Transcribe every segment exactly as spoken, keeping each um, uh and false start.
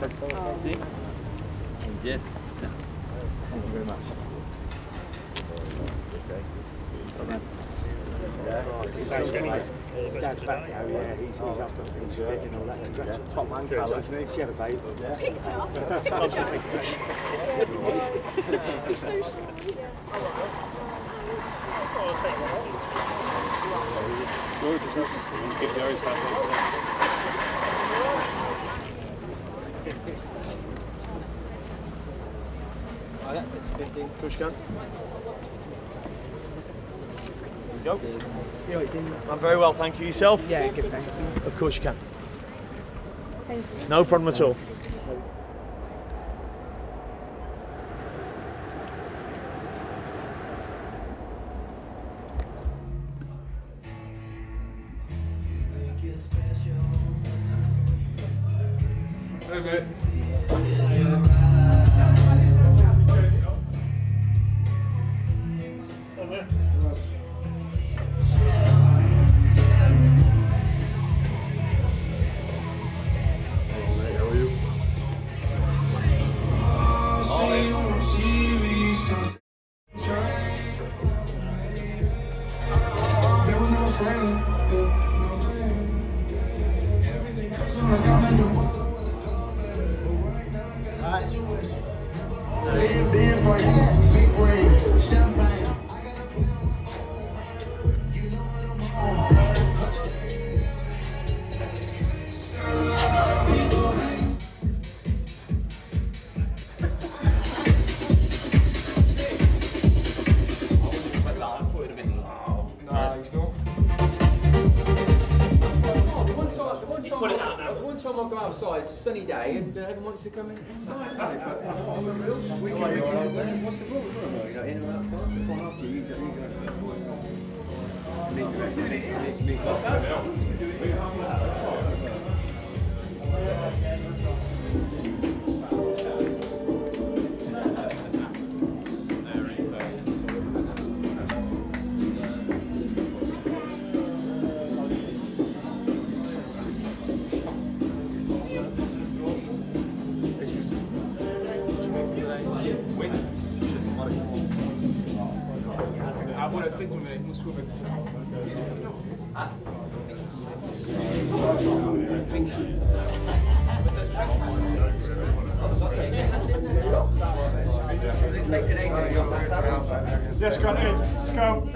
Yes. Thank you very much. Dad's back now, yeah, he's, he's up to he's fit and all that. That's top man colour, isn't he? She had a baby. Picked up. Oh, that's fifteen. Push gun. Go. I'm very well, thank you. Yourself? Yeah, good, thank you. Of course you can. Thank you. No problem at all. Hey, mate. One time I go outside, it's a sunny day, and uh, everyone wants to come in inside. But on the real, we can, we can, what's, what's the problem? You know, in or outside? Before and after, you go, you go first. Meet the rest of it. Meet what's Yes, go on in. Let's go.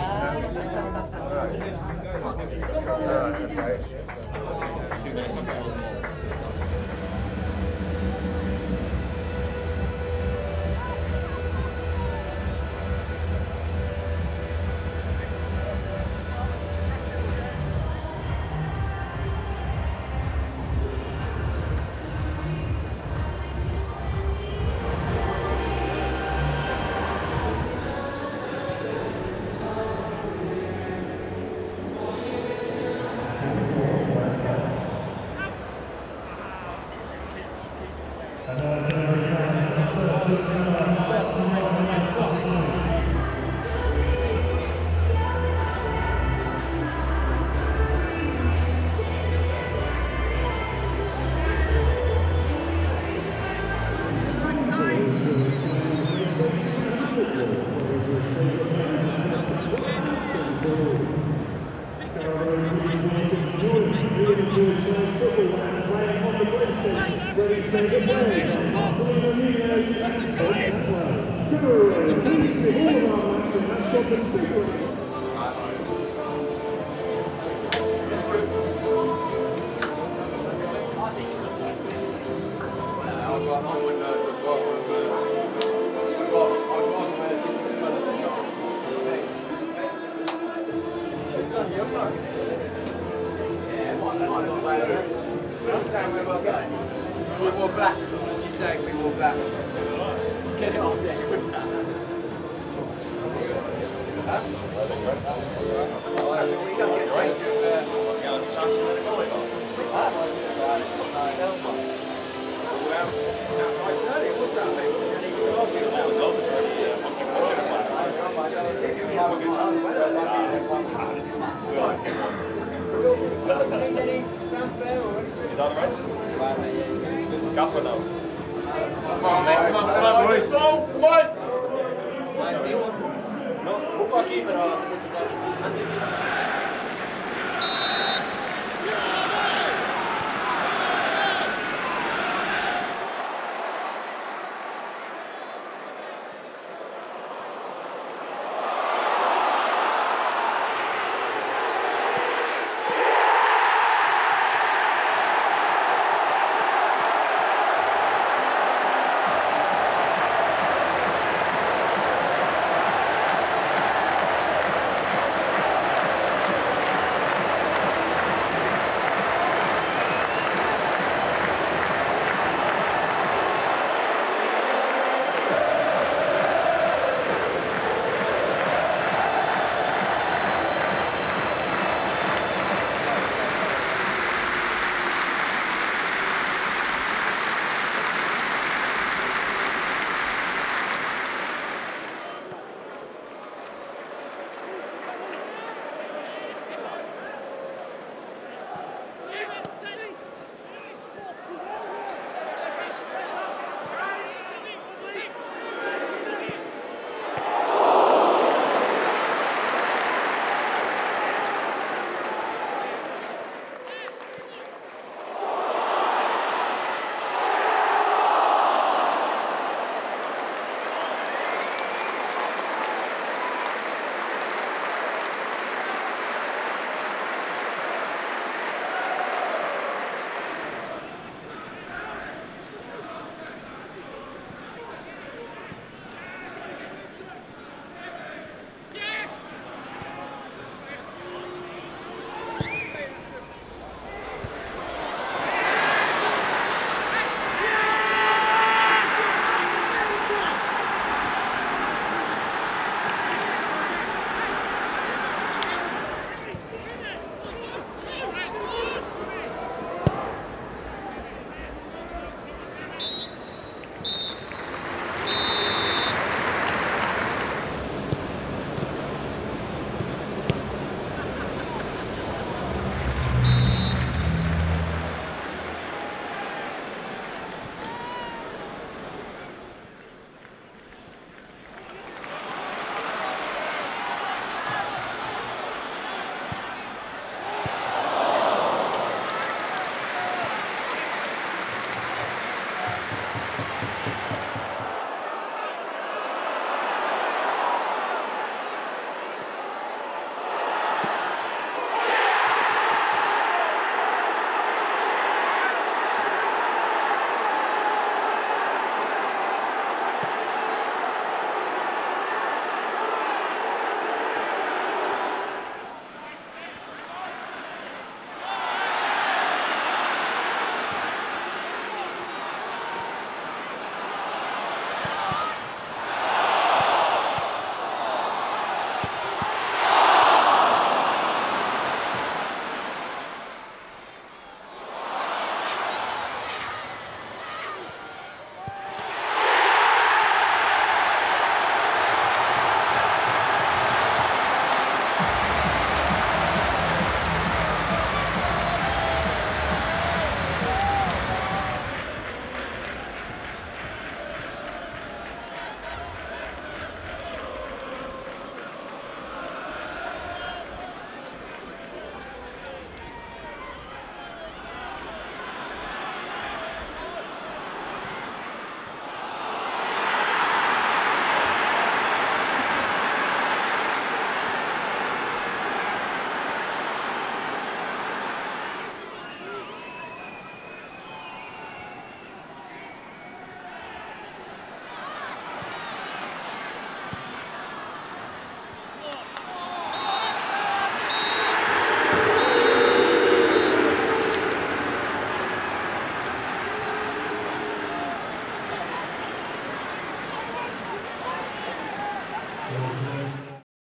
We wore black. You say we wore black. Get it off there. You put that. Huh? Oh, so we don't get changed with uh, charging with the going on. Huh? Well, that's nice and early. What's that, mate? You need to ask you about it. Right. You done alright? Right, mate, yeah, Gaffer now. Come on, mate. Come on, come on, boys. Come on, come on. No, we'll keep it on.